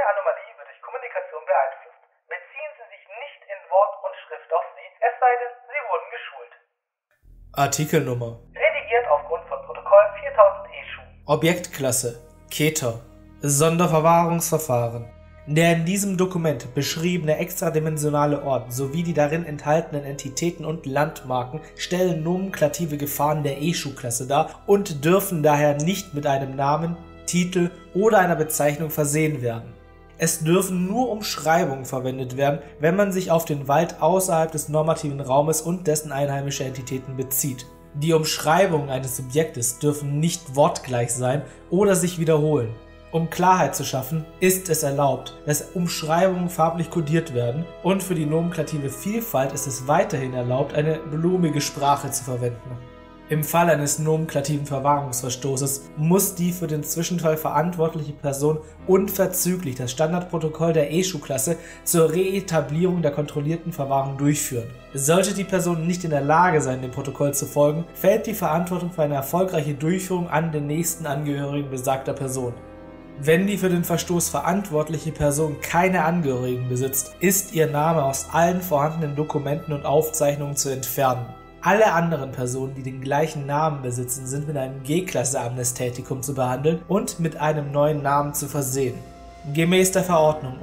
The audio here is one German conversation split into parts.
Anomalie wird durch Kommunikation beeinflusst. Beziehen Sie sich nicht in Wort und Schrift auf sie, es sei denn, Sie wurden geschult. Artikelnummer. Redigiert aufgrund von Protokoll 4000 ESHU. Objektklasse Keter. Sonderverwahrungsverfahren. Der in diesem Dokument beschriebene extradimensionale Ort sowie die darin enthaltenen Entitäten und Landmarken stellen nomenklative Gefahren der ESHU-Klasse dar und dürfen daher nicht mit einem Namen, Titel oder einer Bezeichnung versehen werden. Es dürfen nur Umschreibungen verwendet werden, wenn man sich auf den Wald außerhalb des normativen Raumes und dessen einheimische Entitäten bezieht. Die Umschreibungen eines Subjektes dürfen nicht wortgleich sein oder sich wiederholen. Um Klarheit zu schaffen, ist es erlaubt, dass Umschreibungen farblich kodiert werden, und für die nomenklative Vielfalt ist es weiterhin erlaubt, eine blumige Sprache zu verwenden. Im Fall eines nomenklativen Verwahrungsverstoßes muss die für den Zwischenfall verantwortliche Person unverzüglich das Standardprotokoll der ESHU-Klasse zur Reetablierung der kontrollierten Verwahrung durchführen. Sollte die Person nicht in der Lage sein, dem Protokoll zu folgen, fällt die Verantwortung für eine erfolgreiche Durchführung an den nächsten Angehörigen besagter Person. Wenn die für den Verstoß verantwortliche Person keine Angehörigen besitzt, ist ihr Name aus allen vorhandenen Dokumenten und Aufzeichnungen zu entfernen. Alle anderen Personen, die den gleichen Namen besitzen, sind mit einem G-Klasse-Amnesthetikum zu behandeln und mit einem neuen Namen zu versehen. Gemäß der Verordnung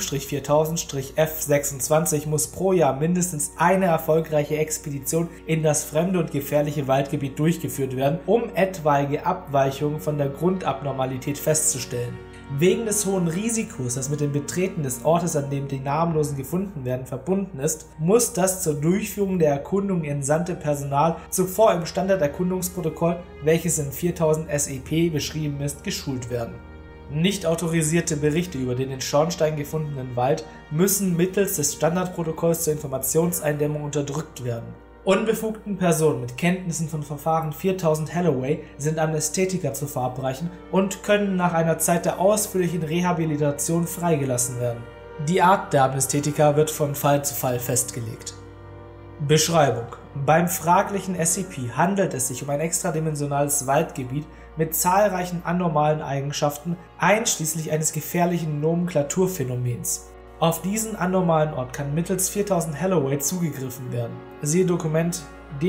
O5-4000-F26 muss pro Jahr mindestens eine erfolgreiche Expedition in das fremde und gefährliche Waldgebiet durchgeführt werden, um etwaige Abweichungen von der Grundabnormalität festzustellen. Wegen des hohen Risikos, das mit dem Betreten des Ortes, an dem die Namenlosen gefunden werden, verbunden ist, muss das zur Durchführung der Erkundung entsandte Personal zuvor im Standarderkundungsprotokoll, welches in 4000 SEP beschrieben ist, geschult werden. Nicht autorisierte Berichte über den in Schornstein gefundenen Wald müssen mittels des Standardprotokolls zur Informationseindämmung unterdrückt werden. Unbefugten Personen mit Kenntnissen von Verfahren 4000 Halloway sind Amnesthetiker zu verabreichen und können nach einer Zeit der ausführlichen Rehabilitation freigelassen werden. Die Art der Amnesthetika wird von Fall zu Fall festgelegt. Beschreibung: Beim fraglichen SCP handelt es sich um ein extradimensionales Waldgebiet mit zahlreichen anormalen Eigenschaften, einschließlich eines gefährlichen Nomenklaturphänomens. Auf diesen anormalen Ort kann mittels 4000 Halloway zugegriffen werden. Siehe Dokument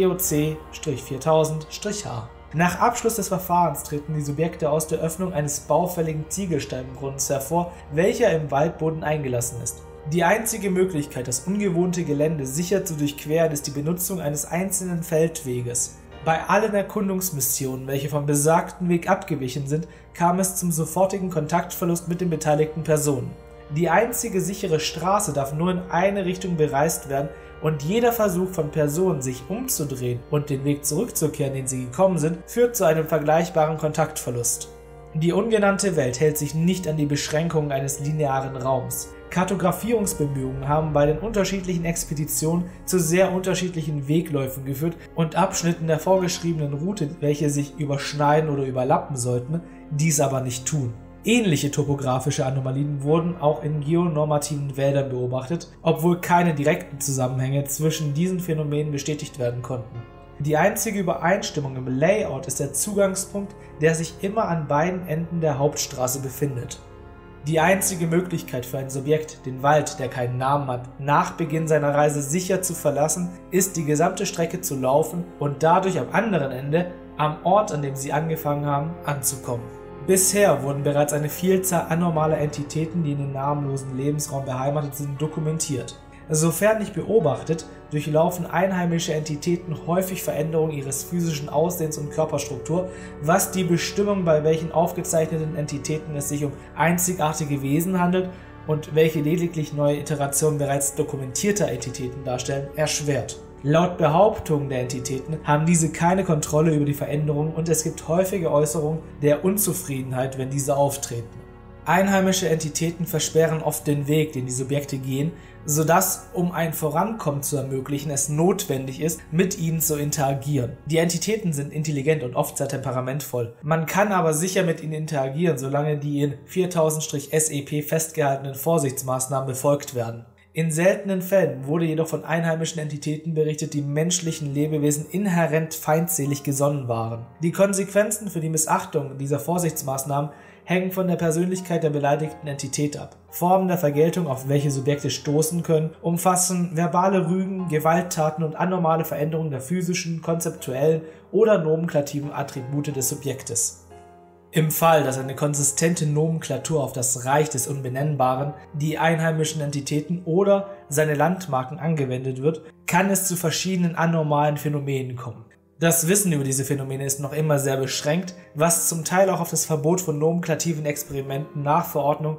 DOC-4000-H. Nach Abschluss des Verfahrens treten die Subjekte aus der Öffnung eines baufälligen Ziegelsteinbrunnens hervor, welcher im Waldboden eingelassen ist. Die einzige Möglichkeit, das ungewohnte Gelände sicher zu durchqueren, ist die Benutzung eines einzelnen Feldweges. Bei allen Erkundungsmissionen, welche vom besagten Weg abgewichen sind, kam es zum sofortigen Kontaktverlust mit den beteiligten Personen. Die einzige sichere Straße darf nur in eine Richtung bereist werden, und jeder Versuch von Personen, sich umzudrehen und den Weg zurückzukehren, den sie gekommen sind, führt zu einem vergleichbaren Kontaktverlust. Die ungenannte Welt hält sich nicht an die Beschränkungen eines linearen Raums. Kartografierungsbemühungen haben bei den unterschiedlichen Expeditionen zu sehr unterschiedlichen Wegläufen geführt und Abschnitten der vorgeschriebenen Route, welche sich überschneiden oder überlappen sollten, dies aber nicht tun. Ähnliche topografische Anomalien wurden auch in geonormativen Wäldern beobachtet, obwohl keine direkten Zusammenhänge zwischen diesen Phänomenen bestätigt werden konnten. Die einzige Übereinstimmung im Layout ist der Zugangspunkt, der sich immer an beiden Enden der Hauptstraße befindet. Die einzige Möglichkeit für ein Subjekt, den Wald, der keinen Namen hat, nach Beginn seiner Reise sicher zu verlassen, ist die gesamte Strecke zu laufen und dadurch am anderen Ende, am Ort, an dem sie angefangen haben, anzukommen. Bisher wurden bereits eine Vielzahl anormaler Entitäten, die in den namenlosen Lebensraum beheimatet sind, dokumentiert. Sofern nicht beobachtet, durchlaufen einheimische Entitäten häufig Veränderungen ihres physischen Aussehens und Körperstruktur, was die Bestimmung, bei welchen aufgezeichneten Entitäten es sich um einzigartige Wesen handelt und welche lediglich neue Iterationen bereits dokumentierter Entitäten darstellen, erschwert. Laut Behauptungen der Entitäten haben diese keine Kontrolle über die Veränderungen und es gibt häufige Äußerungen der Unzufriedenheit, wenn diese auftreten. Einheimische Entitäten versperren oft den Weg, den die Subjekte gehen, sodass, um ein Vorankommen zu ermöglichen, es notwendig ist, mit ihnen zu interagieren. Die Entitäten sind intelligent und oft sehr temperamentvoll. Man kann aber sicher mit ihnen interagieren, solange die in 4000-SEP festgehaltenen Vorsichtsmaßnahmen befolgt werden. In seltenen Fällen wurde jedoch von einheimischen Entitäten berichtet, die menschlichen Lebewesen inhärent feindselig gesonnen waren. Die Konsequenzen für die Missachtung dieser Vorsichtsmaßnahmen hängen von der Persönlichkeit der beleidigten Entität ab. Formen der Vergeltung, auf welche Subjekte stoßen können, umfassen verbale Rügen, Gewalttaten und anormale Veränderungen der physischen, konzeptuellen oder nomenklatativen Attribute des Subjektes. Im Fall, dass eine konsistente Nomenklatur auf das Reich des Unbenennbaren, die einheimischen Entitäten oder seine Landmarken angewendet wird, kann es zu verschiedenen anormalen Phänomenen kommen. Das Wissen über diese Phänomene ist noch immer sehr beschränkt, was zum Teil auch auf das Verbot von nomenklativen Experimenten nach Verordnung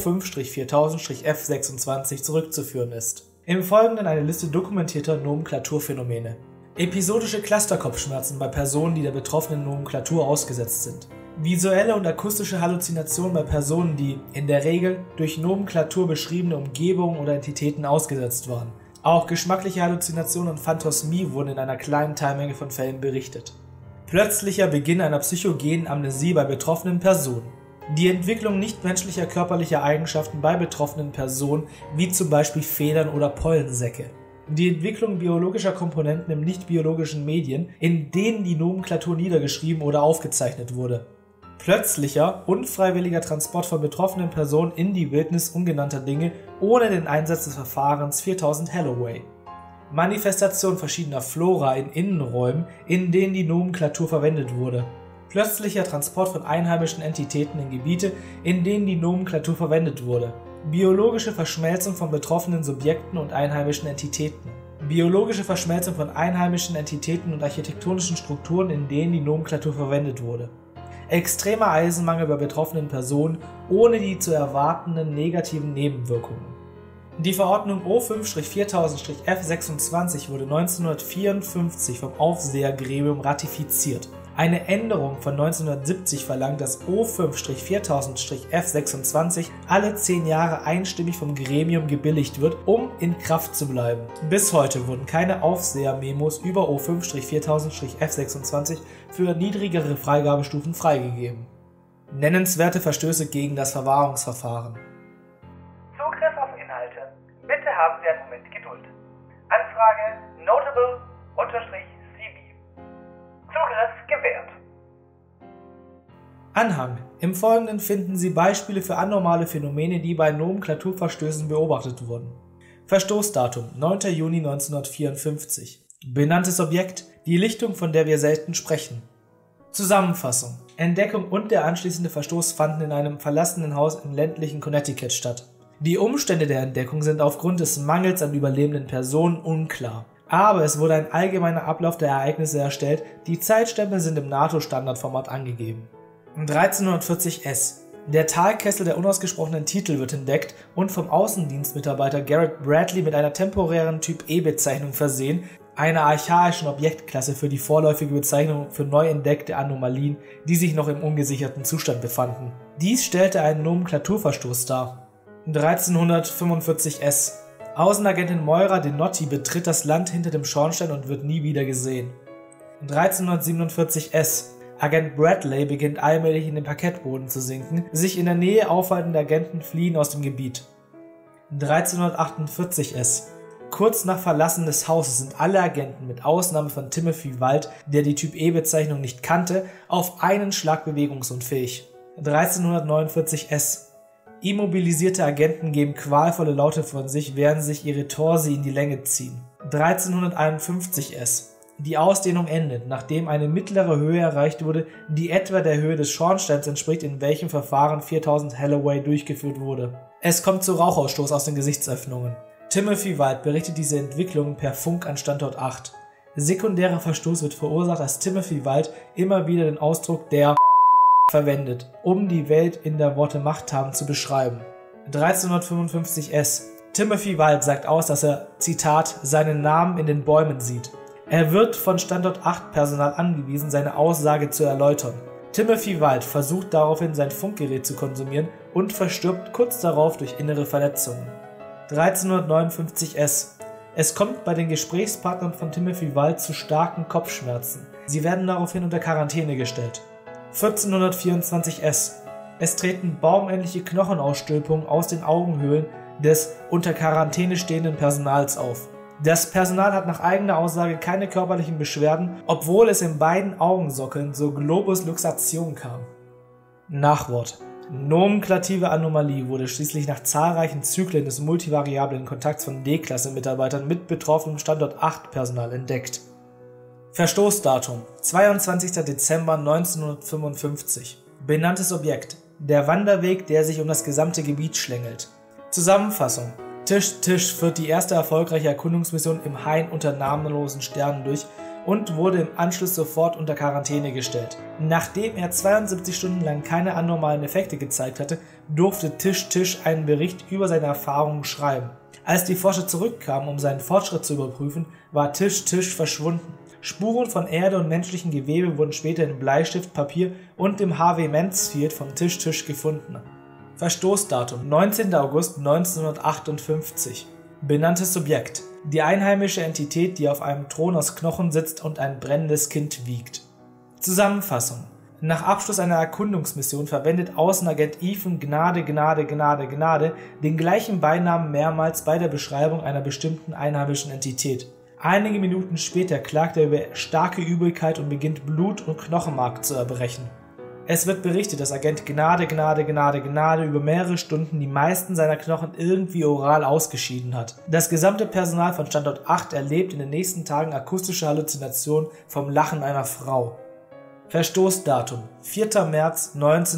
O5-4000-F26 zurückzuführen ist. Im Folgenden eine Liste dokumentierter Nomenklaturphänomene. Episodische Clusterkopfschmerzen bei Personen, die der betroffenen Nomenklatur ausgesetzt sind. Visuelle und akustische Halluzinationen bei Personen, die in der Regel durch Nomenklatur beschriebene Umgebungen oder Entitäten ausgesetzt waren. Auch geschmackliche Halluzinationen und Phantosmie wurden in einer kleinen Teilmenge von Fällen berichtet. Plötzlicher Beginn einer psychogenen Amnesie bei betroffenen Personen. Die Entwicklung nichtmenschlicher körperlicher Eigenschaften bei betroffenen Personen, wie zum Beispiel Federn oder Pollensäcke. Die Entwicklung biologischer Komponenten im nicht-biologischen Medien, in denen die Nomenklatur niedergeschrieben oder aufgezeichnet wurde. Plötzlicher, unfreiwilliger Transport von betroffenen Personen in die Wildnis ungenannter Dinge ohne den Einsatz des Verfahrens 4000 Halloway. Manifestation verschiedener Flora in Innenräumen, in denen die Nomenklatur verwendet wurde. Plötzlicher Transport von einheimischen Entitäten in Gebiete, in denen die Nomenklatur verwendet wurde. Biologische Verschmelzung von betroffenen Subjekten und einheimischen Entitäten. Biologische Verschmelzung von einheimischen Entitäten und architektonischen Strukturen, in denen die Nomenklatur verwendet wurde. Extremer Eisenmangel bei betroffenen Personen ohne die zu erwartenden negativen Nebenwirkungen. Die Verordnung O5-4000-F26 wurde 1954 vom Aufsehergremium ratifiziert. Eine Änderung von 1970 verlangt, dass O5-4000-F26 alle 10 Jahre einstimmig vom Gremium gebilligt wird, um in Kraft zu bleiben. Bis heute wurden keine Aufseher-Memos über O5-4000-F26 für niedrigere Freigabestufen freigegeben. Nennenswerte Verstöße gegen das Verwahrungsverfahren. Zugriff auf Inhalte. Bitte haben Sie einen Moment Geduld. Anfrage notable_CB. Zugriff gewährt. Anhang. Im Folgenden finden Sie Beispiele für anormale Phänomene, die bei Nomenklaturverstößen beobachtet wurden. Verstoßdatum 9. Juni 1954. Benanntes Objekt, die Lichtung, von der wir selten sprechen. Zusammenfassung. Entdeckung und der anschließende Verstoß fanden in einem verlassenen Haus im ländlichen Connecticut statt. Die Umstände der Entdeckung sind aufgrund des Mangels an überlebenden Personen unklar. Aber es wurde ein allgemeiner Ablauf der Ereignisse erstellt, die Zeitstempel sind im NATO-Standardformat angegeben. 1340 S. Der Talkessel der unausgesprochenen Titel wird entdeckt und vom Außendienstmitarbeiter Garrett Bradley mit einer temporären Typ-E-Bezeichnung versehen, einer archaischen Objektklasse für die vorläufige Bezeichnung für neu entdeckte Anomalien, die sich noch im ungesicherten Zustand befanden. Dies stellte einen Nomenklaturverstoß dar. 1345 S. Außenagentin Moira Denotti betritt das Land hinter dem Schornstein und wird nie wieder gesehen. 1347 S. Agent Bradley beginnt allmählich in den Parkettboden zu sinken, sich in der Nähe aufhaltende Agenten fliehen aus dem Gebiet. 1348 S. Kurz nach Verlassen des Hauses sind alle Agenten mit Ausnahme von Timothy Wald, der die Typ-E-Bezeichnung nicht kannte, auf einen Schlag bewegungsunfähig. 1349 S. Immobilisierte Agenten geben qualvolle Laute von sich, während sich ihre Torsi in die Länge ziehen. 1351 S. Die Ausdehnung endet, nachdem eine mittlere Höhe erreicht wurde, die etwa der Höhe des Schornsteins entspricht, in welchem Verfahren 4000 Halloway durchgeführt wurde. Es kommt zu Rauchausstoß aus den Gesichtsöffnungen. Timothy Wald berichtet diese Entwicklung per Funk an Standort 8. Sekundärer Verstoß wird verursacht, dass Timothy Wald immer wieder den Ausdruck der verwendet, um die Welt in der Worte Macht haben zu beschreiben. 1355 S. Timothy Wald sagt aus, dass er, Zitat, seinen Namen in den Bäumen sieht. Er wird von Standort 8 Personal angewiesen, seine Aussage zu erläutern. Timothy Wald versucht daraufhin, sein Funkgerät zu konsumieren und verstirbt kurz darauf durch innere Verletzungen. 1359 S. Es kommt bei den Gesprächspartnern von Timothy Wald zu starken Kopfschmerzen. Sie werden daraufhin unter Quarantäne gestellt. 1424 S. Es treten baumähnliche Knochenausstülpungen aus den Augenhöhlen, des unter Quarantäne stehenden Personals auf. Das Personal hat nach eigener Aussage keine körperlichen Beschwerden, obwohl es in beiden Augensockeln zur Globus-Luxation kam. Nachwort: Nomenklative Anomalie wurde schließlich nach zahlreichen Zyklen des multivariablen Kontakts von D-Klasse-Mitarbeitern mit betroffenem Standort 8 Personal entdeckt. Verstoßdatum: 22. Dezember 1955. Benanntes Objekt: der Wanderweg, der sich um das gesamte Gebiet schlängelt. Zusammenfassung: Tisch führt die erste erfolgreiche Erkundungsmission im Hain unter namenlosen Sternen durch und wurde im Anschluss sofort unter Quarantäne gestellt. Nachdem er 72 Stunden lang keine anormalen Effekte gezeigt hatte, durfte Tisch einen Bericht über seine Erfahrungen schreiben. Als die Forscher zurückkamen, um seinen Fortschritt zu überprüfen, war Tisch verschwunden. Spuren von Erde und menschlichem Gewebe wurden später in Bleistift, Papier und dem Harvey Mansfield von Tisch gefunden. Verstoßdatum: 19. August 1958. Benanntes Subjekt: die einheimische Entität, die auf einem Thron aus Knochen sitzt und ein brennendes Kind wiegt. Zusammenfassung: Nach Abschluss einer Erkundungsmission verwendet Außenagent Ethan Gnade den gleichen Beinamen mehrmals bei der Beschreibung einer bestimmten einheimischen Entität. Einige Minuten später klagt er über starke Übelkeit und beginnt Blut- und Knochenmark zu erbrechen. Es wird berichtet, dass Agent Gnade über mehrere Stunden die meisten seiner Knochen irgendwie oral ausgeschieden hat. Das gesamte Personal von Standort 8 erlebt in den nächsten Tagen akustische Halluzinationen vom Lachen einer Frau. Verstoßdatum: 4. März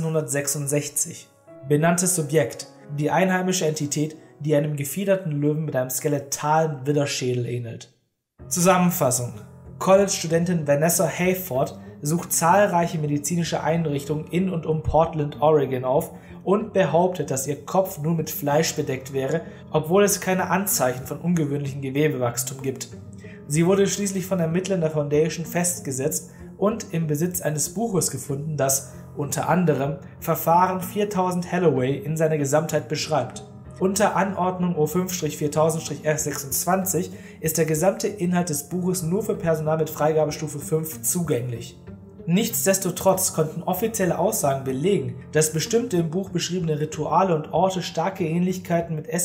1966. Benanntes Subjekt: die einheimische Entität, die einem gefiederten Löwen mit einem skelettalen Widderschädel ähnelt. Zusammenfassung: College-Studentin Vanessa Hayford sucht zahlreiche medizinische Einrichtungen in und um Portland, Oregon auf und behauptet, dass ihr Kopf nur mit Fleisch bedeckt wäre, obwohl es keine Anzeichen von ungewöhnlichem Gewebewachstum gibt. Sie wurde schließlich von Ermittlern der Foundation festgesetzt und im Besitz eines Buches gefunden, das unter anderem Verfahren 4000 Holloway in seiner Gesamtheit beschreibt. Unter Anordnung O5-4000-F26 ist der gesamte Inhalt des Buches nur für Personal mit Freigabestufe 5 zugänglich. Nichtsdestotrotz konnten offizielle Aussagen belegen, dass bestimmte im Buch beschriebene Rituale und Orte starke Ähnlichkeiten mit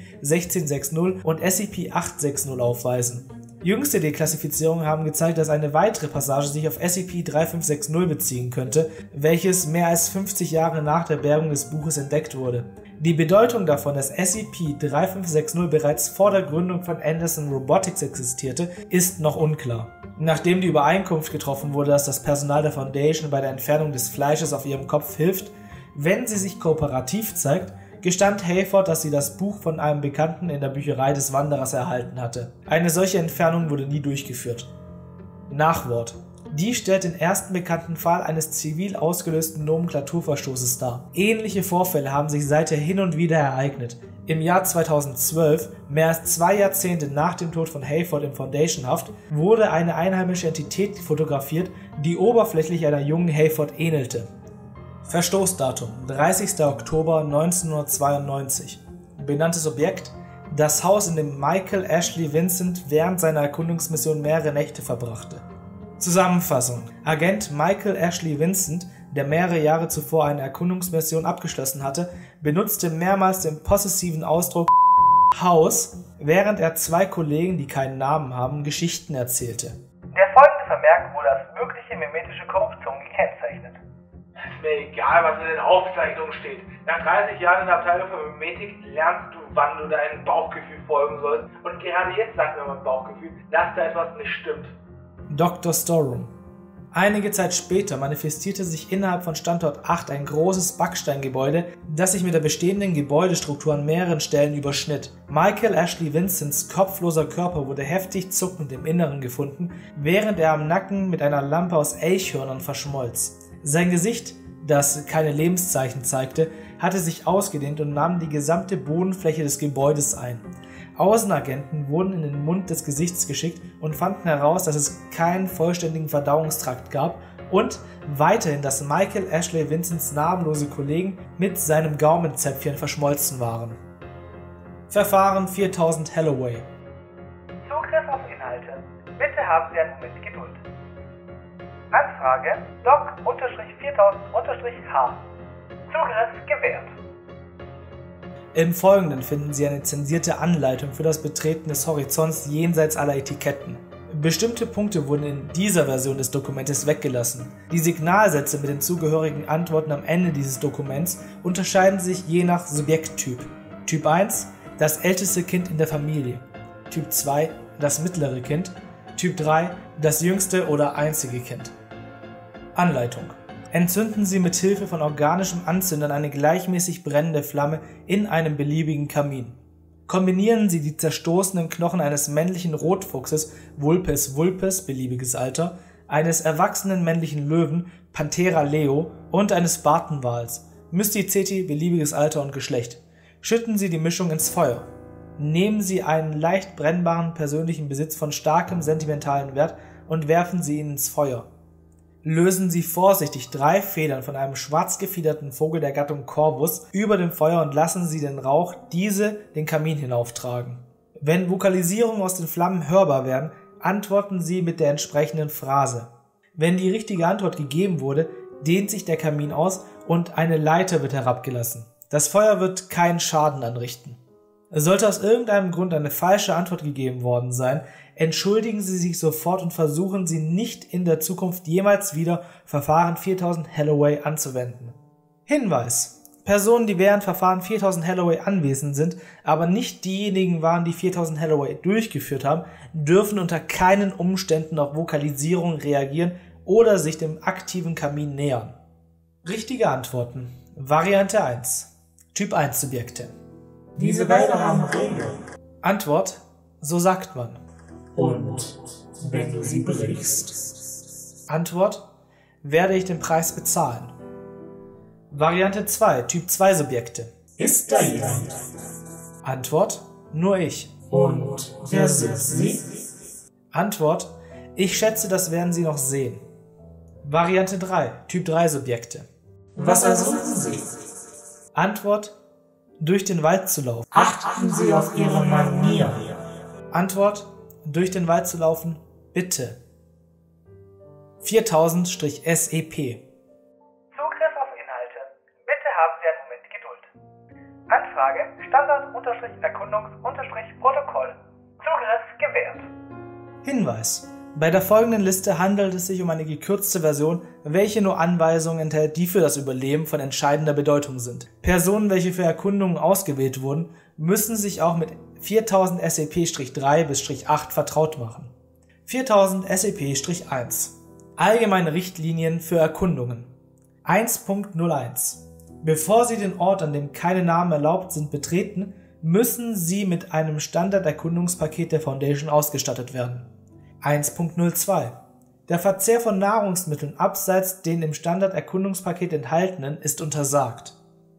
SCP-1660 und SCP-860 aufweisen. Jüngste Deklassifizierungen haben gezeigt, dass eine weitere Passage sich auf SCP-3560 beziehen könnte, welches mehr als 50 Jahre nach der Bergung des Buches entdeckt wurde. Die Bedeutung davon, dass SCP-3560 bereits vor der Gründung von Anderson Robotics existierte, ist noch unklar. Nachdem die Übereinkunft getroffen wurde, dass das Personal der Foundation bei der Entfernung des Fleisches auf ihrem Kopf hilft, wenn sie sich kooperativ zeigt, gestand Hayford, dass sie das Buch von einem Bekannten in der Bücherei des Wanderers erhalten hatte. Eine solche Entfernung wurde nie durchgeführt. Nachwort: Die stellt den ersten bekannten Fall eines zivil ausgelösten Nomenklaturverstoßes dar. Ähnliche Vorfälle haben sich seither hin und wieder ereignet. Im Jahr 2012, mehr als 2 Jahrzehnte nach dem Tod von Hayford in Foundation-Haft, wurde eine einheimische Entität fotografiert, die oberflächlich einer jungen Hayford ähnelte. Verstoßdatum: 30. Oktober 1992. Benanntes Objekt: das Haus, in dem Michael Ashley Vincent während seiner Erkundungsmission mehrere Nächte verbrachte. Zusammenfassung: Agent Michael Ashley Vincent, der mehrere Jahre zuvor eine Erkundungsmission abgeschlossen hatte, benutzte mehrmals den possessiven Ausdruck Haus, während er 2 Kollegen, die keinen Namen haben, Geschichten erzählte. Der folgende Vermerk wurde als mögliche mimetische Korruption gekennzeichnet. Ist mir egal, was in den Aufzeichnungen steht. Nach 30 Jahren in der Abteilung für Mimetik lernst du, wann du deinem Bauchgefühl folgen sollst. Und gerade jetzt sagt mir mein Bauchgefühl, dass da etwas nicht stimmt. Dr. Storeroom. Einige Zeit später manifestierte sich innerhalb von Standort 8 ein großes Backsteingebäude, das sich mit der bestehenden Gebäudestruktur an mehreren Stellen überschnitt. Michael Ashley Vincents kopfloser Körper wurde heftig zuckend im Inneren gefunden, während er am Nacken mit einer Lampe aus Elchhörnern verschmolz. Sein Gesicht, das keine Lebenszeichen zeigte, hatte sich ausgedehnt und nahm die gesamte Bodenfläche des Gebäudes ein. Außenagenten wurden in den Mund des Gesichts geschickt und fanden heraus, dass es keinen vollständigen Verdauungstrakt gab und weiterhin, dass Michael Ashley Vincents namenlose Kollegen mit seinem Gaumenzäpfchen verschmolzen waren. Verfahren 4000 Holloway. Zugriff auf Inhalte. Bitte haben Sie einen Moment Geduld. Anfrage Doc-4000-H. Zugriff gewährt. Im Folgenden finden Sie eine zensierte Anleitung für das Betreten des Horizonts jenseits aller Etiketten. Bestimmte Punkte wurden in dieser Version des Dokumentes weggelassen. Die Signalsätze mit den zugehörigen Antworten am Ende dieses Dokuments unterscheiden sich je nach Subjekttyp. Typ 1: das älteste Kind in der Familie. Typ 2: das mittlere Kind. Typ 3: das jüngste oder einzige Kind. Anleitung: Entzünden Sie mit Hilfe von organischem Anzündern eine gleichmäßig brennende Flamme in einem beliebigen Kamin. Kombinieren Sie die zerstoßenen Knochen eines männlichen Rotfuchses Vulpes vulpes (beliebiges Alter), eines erwachsenen männlichen Löwen Panthera leo und eines Bartenwals Mysticeti (beliebiges Alter und Geschlecht). Schütten Sie die Mischung ins Feuer. Nehmen Sie einen leicht brennbaren persönlichen Besitz von starkem sentimentalen Wert und werfen Sie ihn ins Feuer. Lösen Sie vorsichtig 3 Federn von einem schwarz gefiederten Vogel der Gattung Corvus über dem Feuer und lassen Sie den Rauch diese den Kamin hinauftragen. Wenn Vokalisierungen aus den Flammen hörbar werden, antworten Sie mit der entsprechenden Phrase. Wenn die richtige Antwort gegeben wurde, dehnt sich der Kamin aus und eine Leiter wird herabgelassen. Das Feuer wird keinen Schaden anrichten. Sollte aus irgendeinem Grund eine falsche Antwort gegeben worden sein, entschuldigen Sie sich sofort und versuchen Sie nicht in der Zukunft jemals wieder Verfahren 4000 Halloway anzuwenden. Hinweis: Personen, die während Verfahren 4000 Halloway anwesend sind, aber nicht diejenigen waren, die 4000 Halloway durchgeführt haben, dürfen unter keinen Umständen auf Vokalisierungen reagieren oder sich dem aktiven Kamin nähern. Richtige Antworten: Variante 1: Typ 1 Subjekte. Diese Wälder haben Regeln. Antwort: So sagt man. Und wenn du sie brichst? Antwort: Werde ich den Preis bezahlen. Variante 2: Typ 2 Subjekte. Ist da jemand? Antwort: Nur ich. Und wer sind sie? Antwort: Ich schätze, das werden Sie noch sehen. Variante 3: Typ 3 Subjekte. Was ersuchen Sie? Antwort: Durch den Wald zu laufen. Achten Sie auf Ihre Manier. Antwort: Durch den Wald zu laufen, bitte. 4000-SEP. Zugriff auf Inhalte. Bitte haben Sie einen Moment Geduld. Anfrage Standard-Erkundungs-Protokoll. Zugriff gewährt. Hinweis: Bei der folgenden Liste handelt es sich um eine gekürzte Version, welche nur Anweisungen enthält, die für das Überleben von entscheidender Bedeutung sind. Personen, welche für Erkundungen ausgewählt wurden, müssen sich auch mit 4000 SEP-3 bis -8 vertraut machen. 4000 SEP-1 Allgemeine Richtlinien für Erkundungen 1.01 Bevor Sie den Ort, an dem keine Namen erlaubt sind, betreten, müssen Sie mit einem Standard-Erkundungspaket der Foundation ausgestattet werden. 1.02 Der Verzehr von Nahrungsmitteln abseits den im Standard-Erkundungspaket enthaltenen ist untersagt.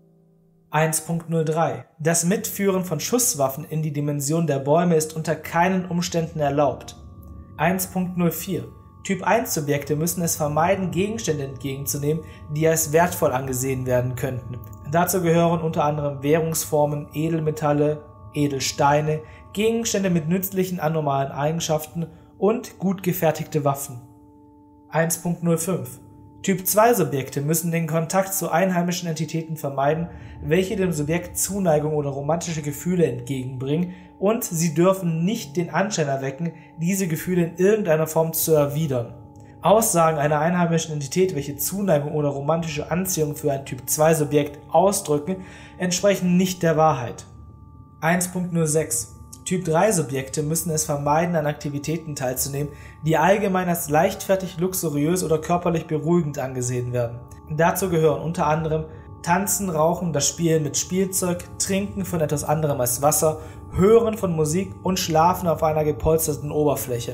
1.03 Das Mitführen von Schusswaffen in die Dimension der Bäume ist unter keinen Umständen erlaubt. 1.04 Typ 1 Subjekte müssen es vermeiden, Gegenstände entgegenzunehmen, die als wertvoll angesehen werden könnten. Dazu gehören unter anderem Währungsformen, Edelmetalle, Edelsteine, Gegenstände mit nützlichen anormalen Eigenschaften und gut gefertigte Waffen. 1.05 Typ 2 Subjekte müssen den Kontakt zu einheimischen Entitäten vermeiden, welche dem Subjekt Zuneigung oder romantische Gefühle entgegenbringen, und sie dürfen nicht den Anschein erwecken, diese Gefühle in irgendeiner Form zu erwidern. Aussagen einer einheimischen Entität, welche Zuneigung oder romantische Anziehung für ein Typ 2 Subjekt ausdrücken, entsprechen nicht der Wahrheit. 1.06 Typ 3 Subjekte müssen es vermeiden, an Aktivitäten teilzunehmen, die allgemein als leichtfertig, luxuriös oder körperlich beruhigend angesehen werden. Dazu gehören unter anderem Tanzen, Rauchen, das Spielen mit Spielzeug, Trinken von etwas anderem als Wasser, Hören von Musik und Schlafen auf einer gepolsterten Oberfläche.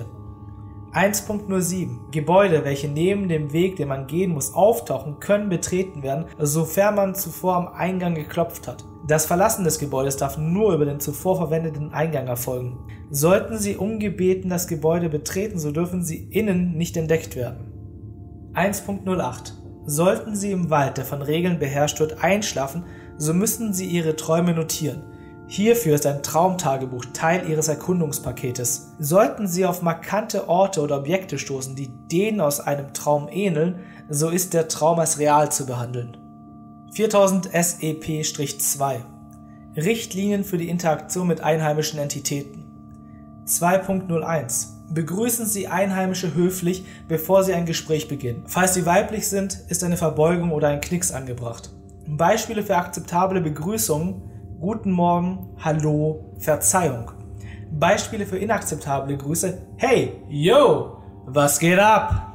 1.07 Gebäude, welche neben dem Weg, den man gehen muss, auftauchen, können betreten werden, sofern man zuvor am Eingang geklopft hat. Das Verlassen des Gebäudes darf nur über den zuvor verwendeten Eingang erfolgen. Sollten Sie ungebeten das Gebäude betreten, so dürfen Sie innen nicht entdeckt werden. 1.08 Sollten Sie im Wald, der von Regeln beherrscht wird, einschlafen, so müssen Sie Ihre Träume notieren. Hierfür ist ein Traumtagebuch Teil Ihres Erkundungspaketes. Sollten Sie auf markante Orte oder Objekte stoßen, die denen aus einem Traum ähneln, so ist der Traum als real zu behandeln. 4000 SEP-2 Richtlinien für die Interaktion mit einheimischen Entitäten. 2.01 Begrüßen Sie Einheimische höflich, bevor Sie ein Gespräch beginnen. Falls sie weiblich sind, ist eine Verbeugung oder ein Knicks angebracht. Beispiele für akzeptable Begrüßungen: Guten Morgen, Hallo, Verzeihung. Beispiele für inakzeptable Grüße: Hey, yo, was geht ab?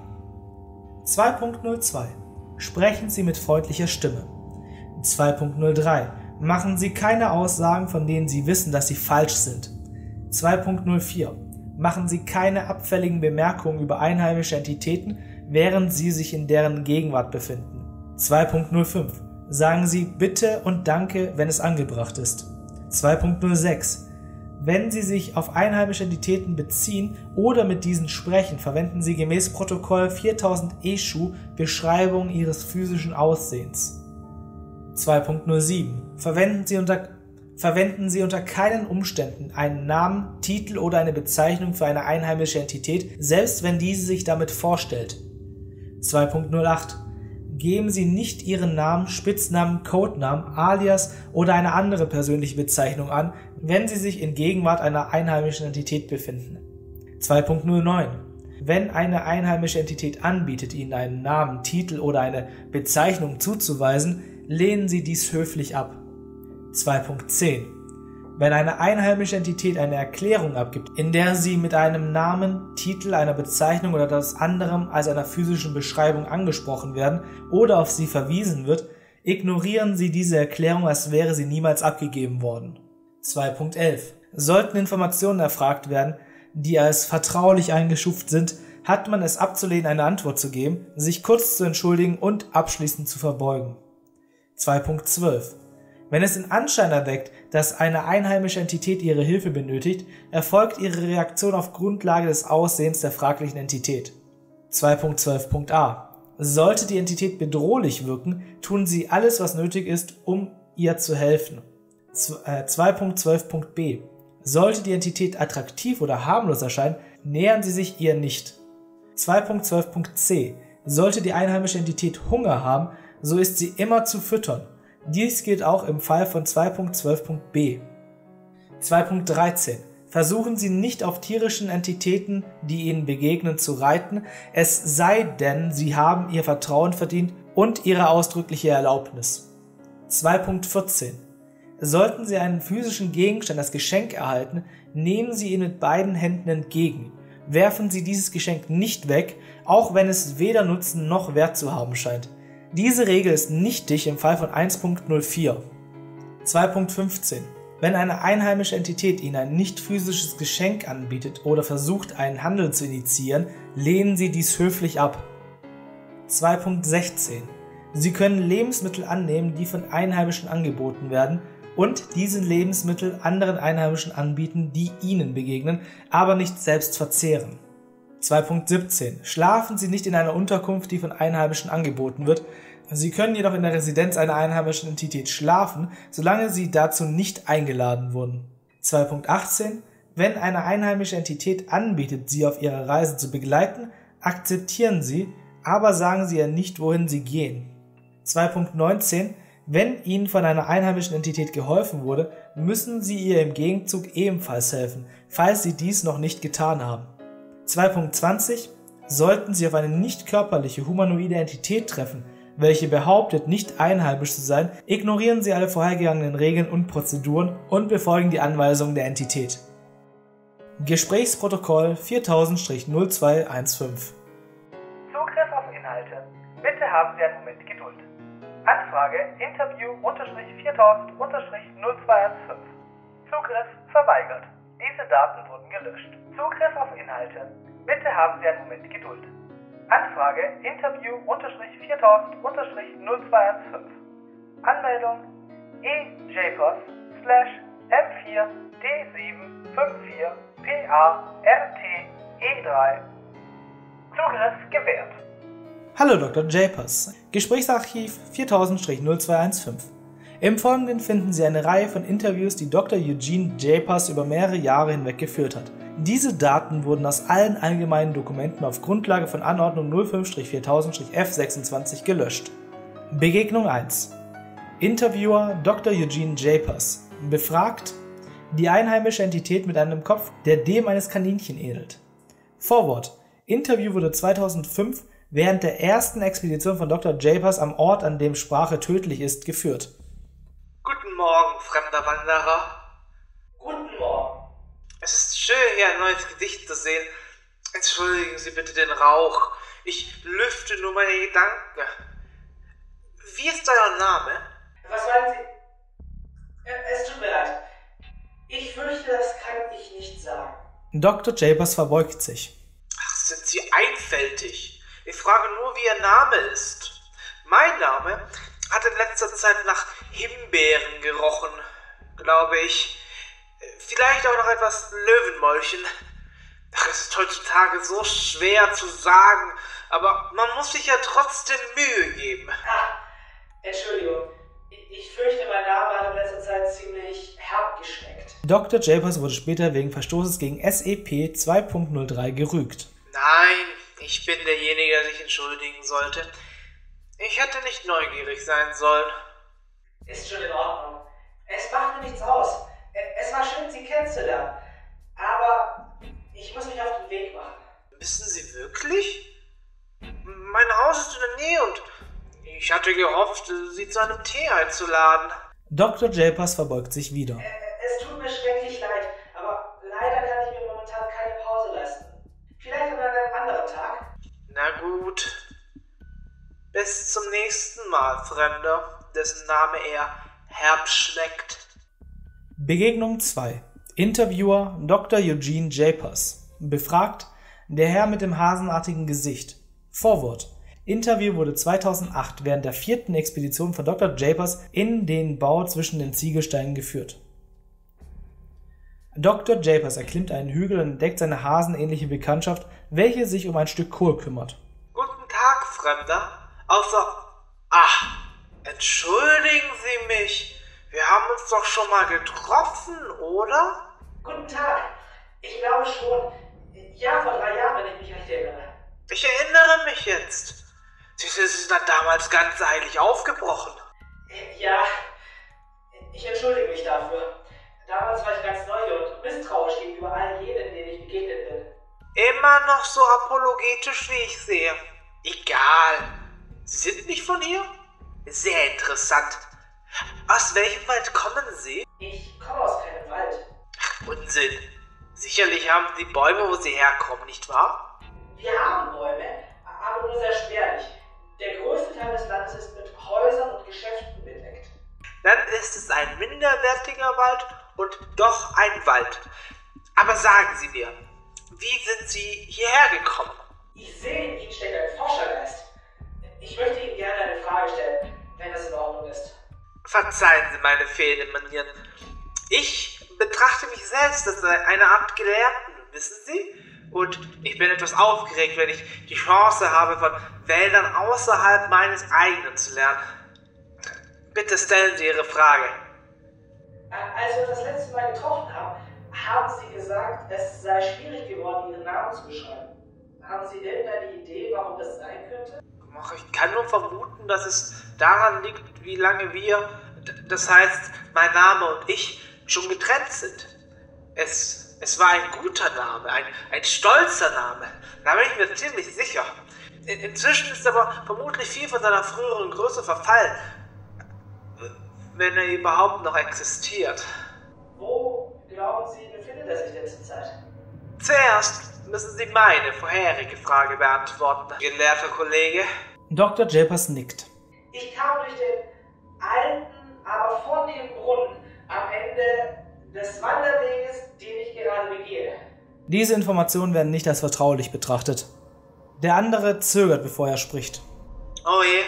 2.02 Sprechen Sie mit freundlicher Stimme. 2.03 Machen Sie keine Aussagen, von denen Sie wissen, dass sie falsch sind. 2.04 Machen Sie keine abfälligen Bemerkungen über einheimische Entitäten, während Sie sich in deren Gegenwart befinden. 2.05 Sagen Sie Bitte und Danke, wenn es angebracht ist. 2.06 Wenn Sie sich auf einheimische Entitäten beziehen oder mit diesen sprechen, verwenden Sie gemäß Protokoll 4000 ESHU Beschreibung Ihres physischen Aussehens. 2.07 Verwenden Sie unter keinen Umständen einen Namen, Titel oder eine Bezeichnung für eine einheimische Entität, selbst wenn diese sich damit vorstellt. 2.08 Geben Sie nicht Ihren Namen, Spitznamen, Codenamen, Alias oder eine andere persönliche Bezeichnung an, wenn Sie sich in Gegenwart einer einheimischen Entität befinden. 2.09 Wenn eine einheimische Entität anbietet, Ihnen einen Namen, Titel oder eine Bezeichnung zuzuweisen, lehnen Sie dies höflich ab. 2.10 Wenn eine einheimische Entität eine Erklärung abgibt, in der sie mit einem Namen, Titel, einer Bezeichnung oder etwas anderem als einer physischen Beschreibung angesprochen werden oder auf sie verwiesen wird, ignorieren Sie diese Erklärung, als wäre sie niemals abgegeben worden. 2.11 Sollten Informationen erfragt werden, die als vertraulich eingestuft sind, hat man es abzulehnen, eine Antwort zu geben, sich kurz zu entschuldigen und abschließend zu verbeugen. 2.12 Wenn es den Anschein erweckt, dass eine einheimische Entität Ihre Hilfe benötigt, erfolgt Ihre Reaktion auf Grundlage des Aussehens der fraglichen Entität. 2.12.a Sollte die Entität bedrohlich wirken, tun Sie alles, was nötig ist, um ihr zu helfen. 2.12.b Sollte die Entität attraktiv oder harmlos erscheinen, nähern Sie sich ihr nicht. 2.12.c Sollte die einheimische Entität Hunger haben, so ist sie immer zu füttern. Dies gilt auch im Fall von 2.12.b. 2.13 Versuchen Sie nicht auf tierischen Entitäten, die Ihnen begegnen, zu reiten, es sei denn, Sie haben Ihr Vertrauen verdient und Ihre ausdrückliche Erlaubnis. 2.14 Sollten Sie einen physischen Gegenstand als Geschenk erhalten, nehmen Sie ihn mit beiden Händen entgegen. Werfen Sie dieses Geschenk nicht weg, auch wenn es weder Nutzen noch Wert zu haben scheint. Diese Regel ist nichtig im Fall von 1.04. 2.15 Wenn eine einheimische Entität Ihnen ein nicht physisches Geschenk anbietet oder versucht, einen Handel zu initiieren, lehnen Sie dies höflich ab. 2.16 Sie können Lebensmittel annehmen, die von Einheimischen angeboten werden, und diese Lebensmittel anderen Einheimischen anbieten, die Ihnen begegnen, aber nicht selbst verzehren. 2.17 Schlafen Sie nicht in einer Unterkunft, die von Einheimischen angeboten wird. Sie können jedoch in der Residenz einer einheimischen Entität schlafen, solange Sie dazu nicht eingeladen wurden. 2.18 Wenn eine einheimische Entität anbietet, Sie auf Ihrer Reise zu begleiten, akzeptieren Sie, aber sagen Sie ihr nicht, wohin Sie gehen. 2.19 Wenn Ihnen von einer einheimischen Entität geholfen wurde, müssen Sie ihr im Gegenzug ebenfalls helfen, falls Sie dies noch nicht getan haben. 2.20 Sollten Sie auf eine nicht körperliche humanoide Entität treffen, welche behauptet, nicht einheimisch zu sein, ignorieren Sie alle vorhergegangenen Regeln und Prozeduren und befolgen die Anweisungen der Entität. Gesprächsprotokoll 4000-0215 Zugriff auf Inhalte. Bitte haben Sie einen Moment Geduld. Anfrage Interview-4000-0215. Zugriff verweigert. Diese Daten wurden gelöscht. Zugriff auf Inhalte. Bitte haben Sie einen Moment Geduld. Anfrage Interview-4000-0215. Anmeldung EJPOS/M4D754PARTE3. Zugriff gewährt. Hallo Dr. JPOS, Gesprächsarchiv 4000-0215. Im Folgenden finden Sie eine Reihe von Interviews, die Dr. Eugene JPOS über mehrere Jahre hinweg geführt hat. Diese Daten wurden aus allen allgemeinen Dokumenten auf Grundlage von Anordnung 05-4000-F26 gelöscht. Begegnung 1. Interviewer Dr. Eugene JPOS. Befragt: Die einheimische Entität mit einem Kopf, der dem eines Kaninchen ähnelt. Vorwort: Interview wurde 2005 während der ersten Expedition von Dr. Japers am Ort, an dem Sprache tödlich ist, geführt. Guten Morgen, fremder Wanderer. Guten Morgen. Es ist schön, hier ein neues Gesicht zu sehen. Entschuldigen Sie bitte den Rauch. Ich lüfte nur meine Gedanken. Wie ist euer Name? Was meinen Sie? Es tut mir leid. Ich fürchte, das kann ich nicht sagen. Dr. Japers verbeugt sich. Ach, sind Sie einfältig? Ich frage nur, wie Ihr Name ist. Mein Name hat in letzter Zeit nach Himbeeren gerochen, glaube ich. Vielleicht auch noch etwas Löwenmäulchen. Ach, es ist heutzutage so schwer zu sagen, aber man muss sich ja trotzdem Mühe geben. Entschuldigung. Ich fürchte, mein Name hat in letzter Zeit ziemlich herb geschmeckt. Dr. Japers wurde später wegen Verstoßes gegen SEP 2.03 gerügt. Nein, ich bin derjenige, der sich entschuldigen sollte. Ich hätte nicht neugierig sein sollen. Ist schon in Ordnung. Es macht mir nichts aus. Es war schön, Sie kennenzulernen. Aber ich muss mich auf den Weg machen. Wissen Sie wirklich? Mein Haus ist in der Nähe und ich hatte gehofft, Sie zu einem Tee einzuladen. Dr. Japers verbeugt sich wieder. Es tut mir schrecklich leid, aber leider kann ich mir momentan keine Pause leisten. Vielleicht an einem anderen Tag. Na gut. Bis zum nächsten Mal, Fremder, dessen Name er herb schmeckt. Begegnung 2. Interviewer Dr. Eugene Japers. Befragt: Der Herr mit dem hasenartigen Gesicht. Vorwort: Interview wurde 2008 während der 4. Expedition von Dr. Japers in den Bau zwischen den Ziegelsteinen geführt. Dr. Japers erklimmt einen Hügel und entdeckt seine hasenähnliche Bekanntschaft, welche sich um ein Stück Kohl kümmert. Guten Tag, Fremder. Entschuldigen Sie mich. Wir haben uns doch schon mal getroffen, oder? Guten Tag. Ich glaube schon. Ja, vor 3 Jahren, wenn ich mich recht erinnere. Ich erinnere mich jetzt. Sie sind dann damals ganz eilig aufgebrochen. Ja, ich entschuldige mich dafür. Damals war ich ganz neu und misstrauisch gegenüber all jenen, denen ich begegnet bin. Immer noch so apologetisch, wie ich sehe. Egal. Sie sind nicht von hier? Sehr interessant. Aus welchem Wald kommen Sie? Ich komme aus keinem Wald. Ach, Unsinn. Sicherlich haben Sie Bäume, wo Sie herkommen, nicht wahr? Wir haben Bäume, aber nur sehr spärlich. Der größte Teil des Landes ist mit Häusern und Geschäften bedeckt. Dann ist es ein minderwertiger Wald und doch ein Wald. Aber sagen Sie mir, wie sind Sie hierher gekommen? Ich sehe, in Ihnen steckt ein Forschergeist. Ich möchte Ihnen gerne eine Frage stellen, wenn das in Ordnung ist. Verzeihen Sie meine fehlenden Manieren. Ich betrachte mich selbst als eine Art Gelehrten, wissen Sie? Und ich bin etwas aufgeregt, wenn ich die Chance habe, von Wäldern außerhalb meines eigenen zu lernen. Bitte stellen Sie Ihre Frage. Als wir uns das letzte Mal getroffen haben, haben Sie gesagt, es sei schwierig geworden, Ihren Namen zu beschreiben. Haben Sie irgendeine Idee, warum das sein könnte? Ich kann nur vermuten, dass es daran liegt, wie lange wir, das heißt mein Name und ich, schon getrennt sind. Es war ein guter Name, ein stolzer Name, da bin ich mir ziemlich sicher. Inzwischen ist aber vermutlich viel von seiner früheren Größe verfallen, wenn er überhaupt noch existiert. Wo, glauben Sie, befindet er sich denn zurzeit? Zuerst müssen Sie meine vorherige Frage beantworten, gelehrter Kollege. Dr. Japers nickt. Ich kam durch den alten, aber vornehmen Brunnen am Ende des Wanderweges, den ich gerade begehe. Diese Informationen werden nicht als vertraulich betrachtet. Der andere zögert, bevor er spricht. Oh je,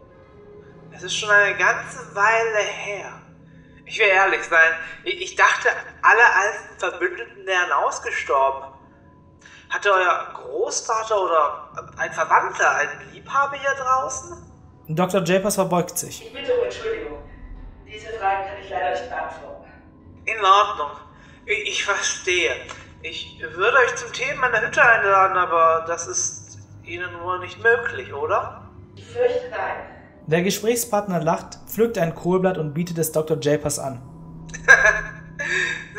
es ist schon eine ganze Weile her. Ich will ehrlich sein, ich dachte, alle alten Verbündeten wären ausgestorben. Hatte euer Großvater oder ein Verwandter einen Liebhaber hier draußen? Dr. Japers verbeugt sich. Ich bitte um Entschuldigung. Diese Frage kann ich leider nicht beantworten. In Ordnung, ich verstehe. Ich würde euch zum Tee in meiner Hütte einladen, aber das ist Ihnen wohl nicht möglich, oder? Ich fürchte nein. Der Gesprächspartner lacht, pflückt ein Kohlblatt und bietet es Dr. Japers an.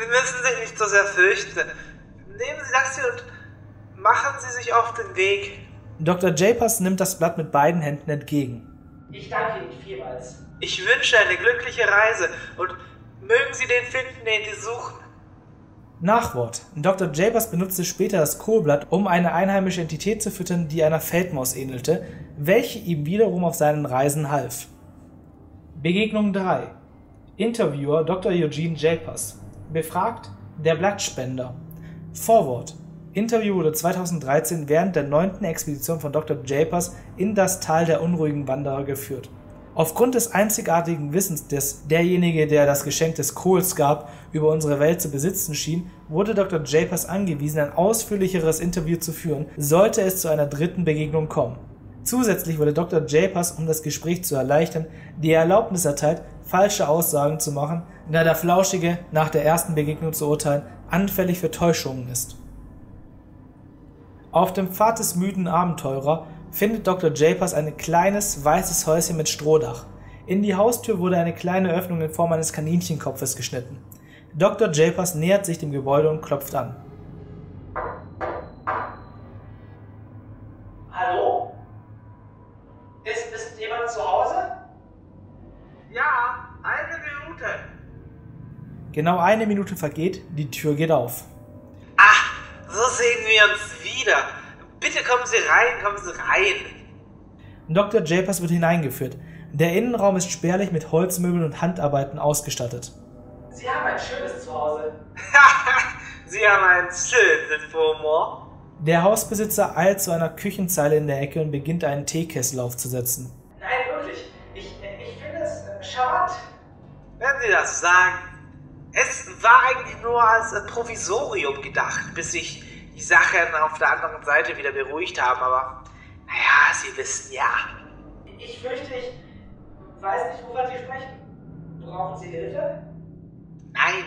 müssen sich nicht so sehr fürchten. Nehmen Sie das hier und machen Sie sich auf den Weg. Dr. Japers nimmt das Blatt mit beiden Händen entgegen. Ich danke Ihnen vielmals. Ich wünsche eine glückliche Reise und mögen Sie den finden, den Sie suchen. Nachwort. Dr. Japers benutzte später das Kohlblatt, um eine einheimische Entität zu füttern, die einer Feldmaus ähnelte, welche ihm wiederum auf seinen Reisen half. Begegnung 3. Interviewer Dr. Eugene Japers. Befragt der Blattspender. Vorwort. Interview wurde 2013 während der 9. Expedition von Dr. Japers in das Tal der unruhigen Wanderer geführt. Aufgrund des einzigartigen Wissens, das derjenige, der das Geschenk des Kohls gab, über unsere Welt zu besitzen schien, wurde Dr. Japers angewiesen, ein ausführlicheres Interview zu führen, sollte es zu einer dritten Begegnung kommen. Zusätzlich wurde Dr. Japers, um das Gespräch zu erleichtern, die Erlaubnis erteilt, falsche Aussagen zu machen, da der Flauschige, nach der ersten Begegnung zu urteilen, anfällig für Täuschungen ist. Auf dem Pfad des müden Abenteurer findet Dr. Japers ein kleines, weißes Häuschen mit Strohdach. In die Haustür wurde eine kleine Öffnung in Form eines Kaninchenkopfes geschnitten. Dr. Japers nähert sich dem Gebäude und klopft an. Hallo? Ist jemand zu Hause? Ja, eine Minute. Genau 1 Minute vergeht, die Tür geht auf. Ach, so sehen wir uns wieder. Bitte kommen Sie rein, kommen Sie rein. Dr. Japers wird hineingeführt. Der Innenraum ist spärlich mit Holzmöbeln und Handarbeiten ausgestattet. Sie haben ein schönes Zuhause. Sie haben einen schönen Humor. Der Hausbesitzer eilt zu einer Küchenzeile in der Ecke und beginnt einen Teekessel aufzusetzen. Nein, wirklich. Ich finde es charmant. Wenn Sie das sagen. Es war eigentlich nur als Provisorium gedacht, bis sich die Sachen auf der anderen Seite wieder beruhigt haben, aber naja, Sie wissen ja. Ich fürchte, ich weiß nicht, wovon Sie sprechen. Brauchen Sie Hilfe? Nein.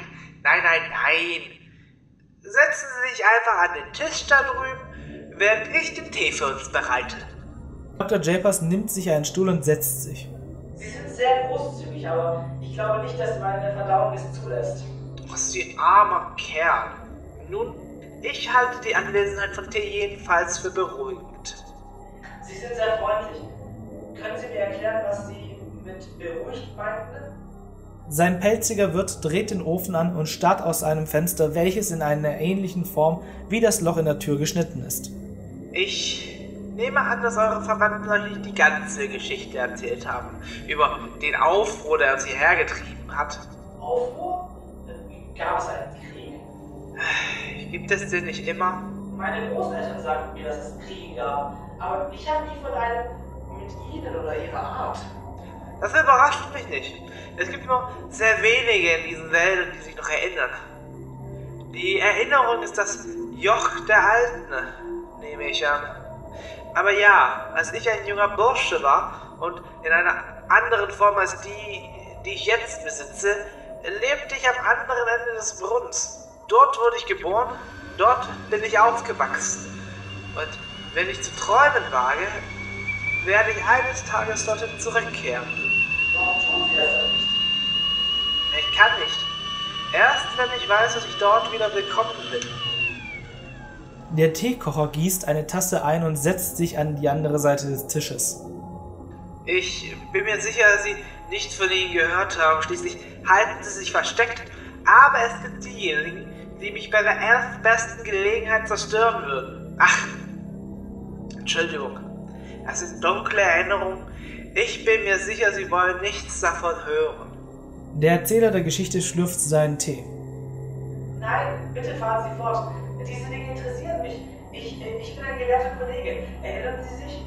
Setzen Sie sich einfach an den Tisch da drüben, während ich den Tee für uns bereite. Dr. Japers nimmt sich einen Stuhl und setzt sich. Sie sind sehr großzügig, aber ich glaube nicht, dass meine Verdauung es zulässt. Was Sie armer Kerl. Nun, ich halte die Anwesenheit von Tee jedenfalls für beruhigend. Sie sind sehr freundlich. Können Sie mir erklären, was Sie mit beruhigt meinten? Sein pelziger Wirt dreht den Ofen an und starrt aus einem Fenster, welches in einer ähnlichen Form wie das Loch in der Tür geschnitten ist. Ich nehme an, dass eure Verwandten euch nicht die ganze Geschichte erzählt haben, über den Aufruhr, der uns hierher getrieben hat. Aufruhr? Gab es einen Krieg? Gibt es den nicht immer? Meine Großeltern sagten mir, dass es Kriege gab, aber ich habe nie von einem mit ihnen oder ihrer Art. Das überrascht mich nicht. Es gibt nur sehr wenige in diesen Wäldern, die sich noch erinnern. Die Erinnerung ist das Joch der Alten, nehme ich an. Aber ja, als ich ein junger Bursche war und in einer anderen Form als die ich jetzt besitze, lebte ich am anderen Ende des Brunnens. Dort wurde ich geboren, dort bin ich aufgewachsen. Und wenn ich zu träumen wage, werde ich eines Tages dorthin zurückkehren. Warum tun Sie das denn nicht? Ich kann nicht. Erst wenn ich weiß, dass ich dort wieder willkommen bin. Der Teekocher gießt eine Tasse ein und setzt sich an die andere Seite des Tisches. Ich bin mir sicher, dass Sie nicht von Ihnen gehört haben. Schließlich halten Sie sich versteckt. Aber es gibt diejenigen, die mich bei der erstbesten Gelegenheit zerstören würden. Ach, Entschuldigung. Das sind dunkle Erinnerungen. Ich bin mir sicher, Sie wollen nichts davon hören. Der Erzähler der Geschichte schlürft seinen Tee. Nein, bitte fahren Sie fort. Diese Dinge interessieren mich. Ich bin ein gelehrter Kollege. Erinnern Sie sich?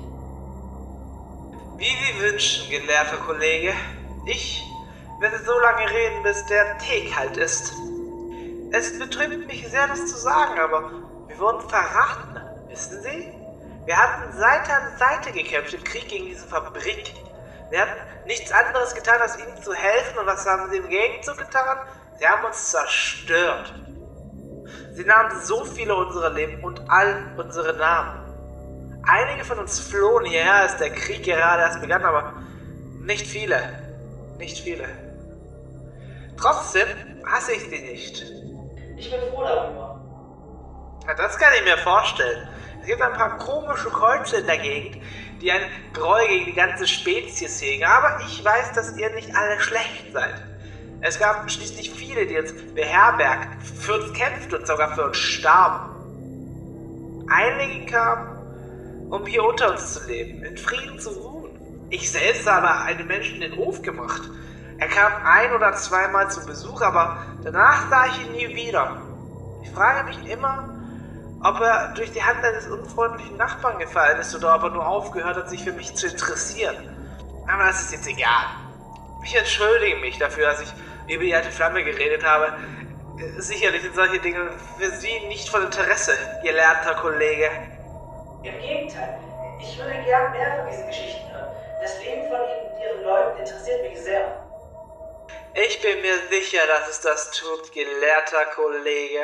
Wie Sie wünschen, gelehrter Kollege. Ich werde so lange reden, bis der Tee kalt ist. Es betrübt mich sehr, das zu sagen, aber wir wurden verraten. Wissen Sie? Wir hatten Seite an Seite gekämpft im Krieg gegen diese Fabrik. Wir hatten nichts anderes getan, als ihnen zu helfen. Und was haben sie im Gegenzug getan? Sie haben uns zerstört. Sie nahmen so viele unserer Leben und all unsere Namen. Einige von uns flohen hierher, als der Krieg gerade erst begann, aber nicht viele. Nicht viele. Trotzdem hasse ich sie nicht. Ich bin froh darüber. Ja, das kann ich mir vorstellen. Es gibt ein paar komische Kreuze in der Gegend, die einen Groll gegen die ganze Spezies hegen. Aber ich weiß, dass ihr nicht alle schlecht seid. Es gab schließlich viele, die uns beherbergten, für uns kämpften und sogar für uns starben. Einige kamen, um hier unter uns zu leben, in Frieden zu ruhen. Ich selbst habe einem Menschen den Hof gemacht. Er kam 1- oder 2-mal zu Besuch, aber danach sah ich ihn nie wieder. Ich frage mich immer, ob er durch die Hand eines unfreundlichen Nachbarn gefallen ist oder ob er nur aufgehört hat, sich für mich zu interessieren. Aber das ist jetzt egal. Ich entschuldige mich dafür, dass ich über die alte Flamme geredet habe. Sicherlich sind solche Dinge für Sie nicht von Interesse, gelehrter Kollege. Im Gegenteil, ich würde gern mehr von diesen Geschichten hören. Das Leben von Ihnen und Ihren Leuten interessiert mich sehr. Ich bin mir sicher, dass es das tut, gelehrter Kollege.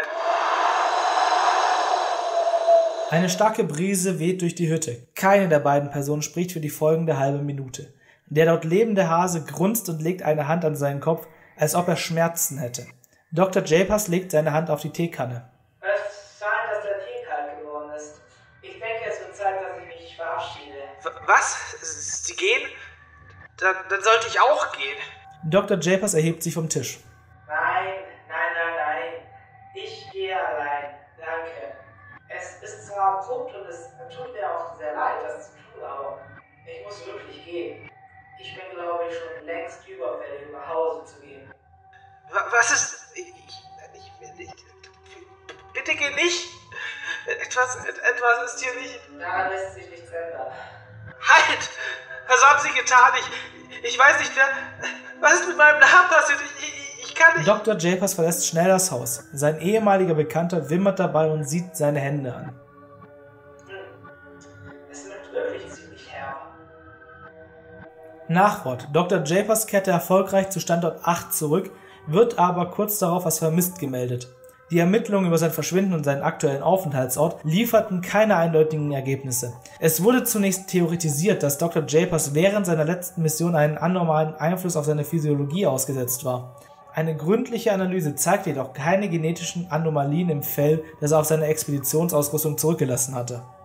Eine starke Brise weht durch die Hütte. Keine der beiden Personen spricht für die folgende halbe Minute. Der dort lebende Hase grunzt und legt eine Hand an seinen Kopf, als ob er Schmerzen hätte. Dr. Japers legt seine Hand auf die Teekanne. Es scheint, dass der Tee kalt geworden ist. Ich denke, es wird Zeit, dass ich mich verabschiede. Was? Sie gehen? Dann sollte ich auch gehen. Dr. Japers erhebt sich vom Tisch. Nein. Ich gehe allein. Danke. Es ist zwar abrupt und es tut mir auch sehr leid, das zu tun, aber ich muss wirklich gehen. Ich bin, glaube ich, schon längst überfällig, nach Hause zu gehen. Was ist... Bitte geh nicht! Etwas ist hier nicht... Daran lässt sich nichts ändern. Halt! Was haben Sie getan? Ich weiß nicht, was ist mit meinem Namen passiert? Ich kann nicht... Dr. Japers verlässt schnell das Haus. Sein ehemaliger Bekannter wimmert dabei und sieht seine Hände an. Es wird wirklich ziemlich herb. Nachwort. Dr. Japers kehrte erfolgreich zu Standort 8 zurück, wird aber kurz darauf als vermisst gemeldet. Die Ermittlungen über sein Verschwinden und seinen aktuellen Aufenthaltsort lieferten keine eindeutigen Ergebnisse. Es wurde zunächst theoretisiert, dass Dr. Japers während seiner letzten Mission einen anormalen Einfluss auf seine Physiologie ausgesetzt war. Eine gründliche Analyse zeigt jedoch keine genetischen Anomalien im Fell, das er auf seine Expeditionsausrüstung zurückgelassen hatte.